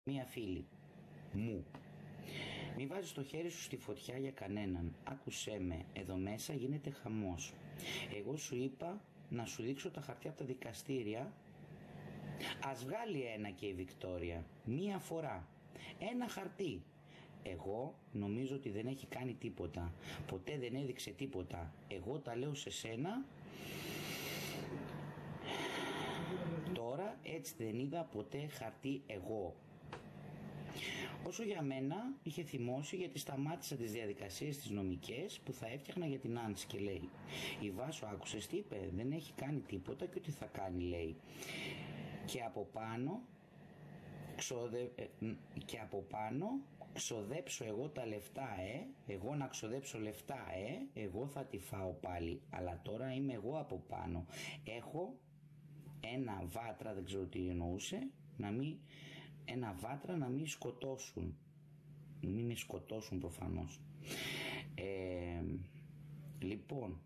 μία φίλη μου. Μη βάζεις το χέρι σου στη φωτιά για κανέναν. Άκουσέ με, εδώ μέσα γίνεται χαμός. Εγώ σου είπα να σου δείξω τα χαρτιά από τα δικαστήρια. Ας βγάλει ένα και η Βικτόρια. Μία φορά. Ένα χαρτί. Εγώ νομίζω ότι δεν έχει κάνει τίποτα. Ποτέ δεν έδειξε τίποτα. Εγώ τα λέω σε σένα. Τώρα έτσι δεν είδα ποτέ χαρτί εγώ. Όσο για μένα είχε θυμώσει, γιατί σταμάτησα τις διαδικασίες τις νομικές που θα έφτιαχνα για την Άνση και λέει: η Βάσο άκουσες τι είπε, δεν έχει κάνει τίποτα και ότι θα κάνει, λέει. Και από πάνω ξοδέψω εγώ τα λεφτά, εγώ να ξοδέψω λεφτά, εγώ θα τη φάω πάλι, αλλά τώρα είμαι εγώ από πάνω. Έχω ένα βάτρα, δεν ξέρω τι εννοούσε, ένα βάτρα να μην σκοτώσουν. Μην με σκοτώσουν προφανώς. Λοιπόν,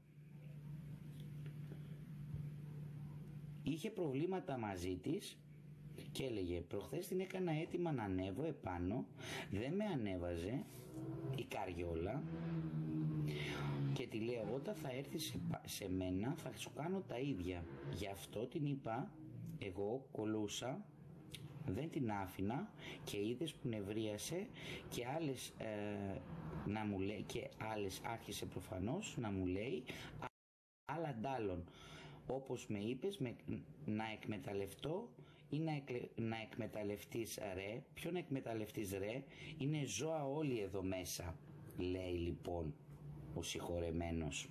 είχε προβλήματα μαζί της και έλεγε: προχθές την έκανα έτοιμα να ανέβω επάνω, δεν με ανέβαζε η καριόλα και τη λέω: όταν θα έρθει σε μένα θα σου κάνω τα ίδια. Γι' αυτό την είπα, εγώ κολούσα, δεν την άφηνα και είδες που νευρίασε και άλλες να μου λέει, και άλλες άρχισε προφανώς να μου λέει άλλα ντάλλον, όπως με είπες, να εκμεταλλευτώ ή να εκμεταλλευτείς, ρε. Ποιο να εκμεταλλευτείς, ρε, είναι ζώα όλοι εδώ μέσα, λέει λοιπόν ο συγχωρεμένος.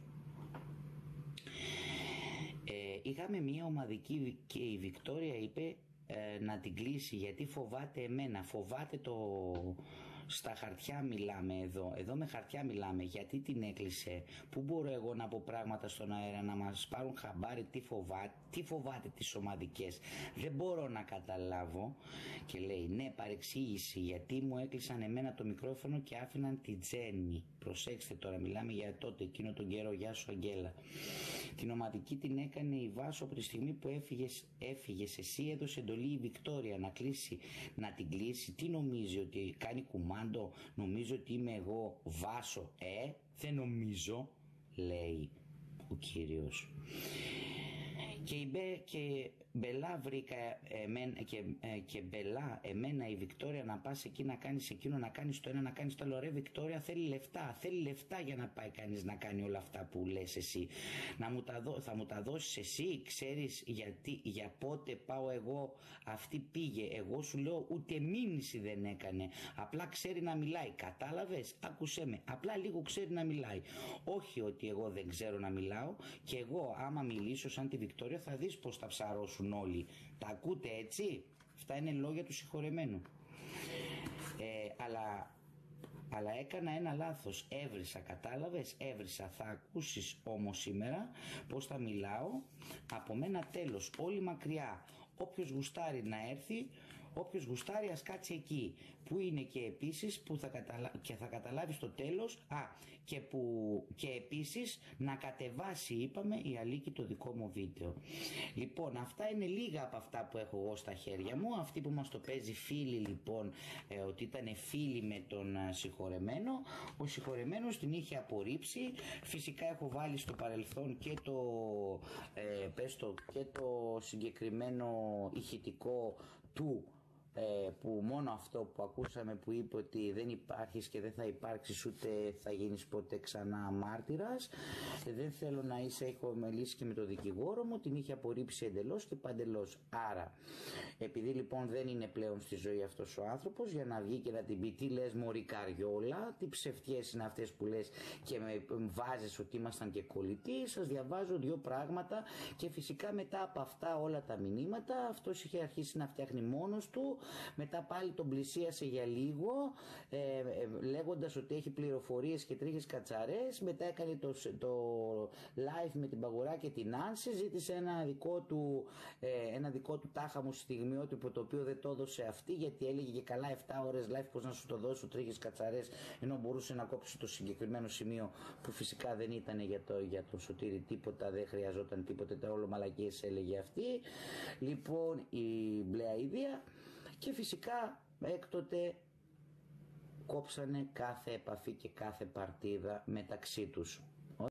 Είχαμε μία ομαδική και η Βικτόρια είπε να την κλείσει γιατί φοβάται εμένα, φοβάται στα χαρτιά μιλάμε εδώ με χαρτιά μιλάμε, γιατί την έκλεισε, πού μπορώ εγώ να πω πράγματα στον αέρα να μας πάρουν χαμπάρι, τι φοβάται τις ομαδικές, δεν μπορώ να καταλάβω. Και λέει: ναι, παρεξήγηση, γιατί μου έκλεισαν εμένα το μικρόφωνο και άφηναν τη Τζέννη. Προσέξτε τώρα, μιλάμε για τότε, εκείνο τον καιρό. Γεια σου Αγγέλα. Την ομαδική την έκανε η Βάσο από τη στιγμή που έφυγες εσύ, έδωσε εντολή η Βικτόρια να κλείσει, να την κλείσει. Τι νομίζει, ότι κάνει κουμάντο, νομίζω ότι είμαι εγώ Βάσο, δεν νομίζω, λέει ο κύριος. Και μπελά βρήκα εμένα η Βικτόρια να πας εκεί να κάνεις εκείνο, να κάνεις το ένα, να κάνεις το άλλο. Ρε Βικτόρια, θέλει λεφτά για να πάει κανείς να κάνει όλα αυτά που λες εσύ. Θα μου τα δώσεις εσύ, ξέρεις για πότε πάω εγώ, αυτή πήγε. Εγώ σου λέω ούτε μήνυση δεν έκανε, απλά ξέρει να μιλάει, κατάλαβες, άκουσέ με, απλά λίγο ξέρει να μιλάει. Όχι ότι εγώ δεν ξέρω να μιλάω, και εγώ άμα μιλήσω σαν τη Βικτόρια θα δεις πως θα ψαρώσουν όλοι. Τα ακούτε έτσι? Αυτά είναι λόγια του συγχωρεμένου. Αλλά έκανα ένα λάθος, έβρισα, κατάλαβες, έβρισα. Θα ακούσεις όμως σήμερα πως θα μιλάω από μένα, τέλος, όλοι μακριά. Όποιος γουστάρει να έρθει, όποιος γουστάρει ας κάτσει εκεί. Που είναι και επίσης που θα καταλάβει στο τέλος, και επίσης να κατεβάσει, είπαμε, η Αλίκη το δικό μου βίντεο. Λοιπόν, αυτά είναι λίγα από αυτά που έχω εγώ στα χέρια μου. Αυτή που μας το παίζει φίλη, λοιπόν, ότι ήταν φίλη με τον συγχωρεμένο. Ο συγχωρεμένος την είχε απορρίψει. Φυσικά έχω βάλει στο παρελθόν και και το συγκεκριμένο ηχητικό του, που μόνο αυτό που ακούσαμε που είπε ότι δεν υπάρχεις και δεν θα υπάρξεις ούτε θα γίνεις ποτέ ξανά μάρτυρας, δεν θέλω να είσαι, έχω μιλήσει και με τον δικηγόρο μου, την είχε απορρίψει εντελώς και παντελώς. Άρα επειδή λοιπόν δεν είναι πλέον στη ζωή αυτός ο άνθρωπος, για να βγει και να την πει τι λες μωρή καριόλα, τι ψευτιές είναι αυτές που λες και με βάζεις ότι ήμασταν και κολλητοί, σας διαβάζω δύο πράγματα. Και φυσικά μετά από αυτά όλα τα μηνύματα αυτός είχε αρχίσει να φτιάχνει μόνος του. Μετά πάλι τον πλησίασε για λίγο, λέγοντας ότι έχει πληροφορίες και τρίχες κατσαρές. Μετά έκανε το live με την Παγορά και την Άνση, ζήτησε ένα δικό του τάχαμο στιγμιότυπο, το οποίο δεν το έδωσε αυτή, γιατί έλεγε και καλά 7 ώρες live πως να σου το δώσω τρίχες κατσαρές, ενώ μπορούσε να κόψει το συγκεκριμένο σημείο που φυσικά δεν ήταν για το Σωτήρη τίποτα, δεν χρειαζόταν τίποτα, όλο μαλακίες έλεγε αυτή. Λοιπόν, η μπλε αηδία. Και φυσικά Έκτοτε κόψανε κάθε επαφή και κάθε παρτίδα μεταξύ τους.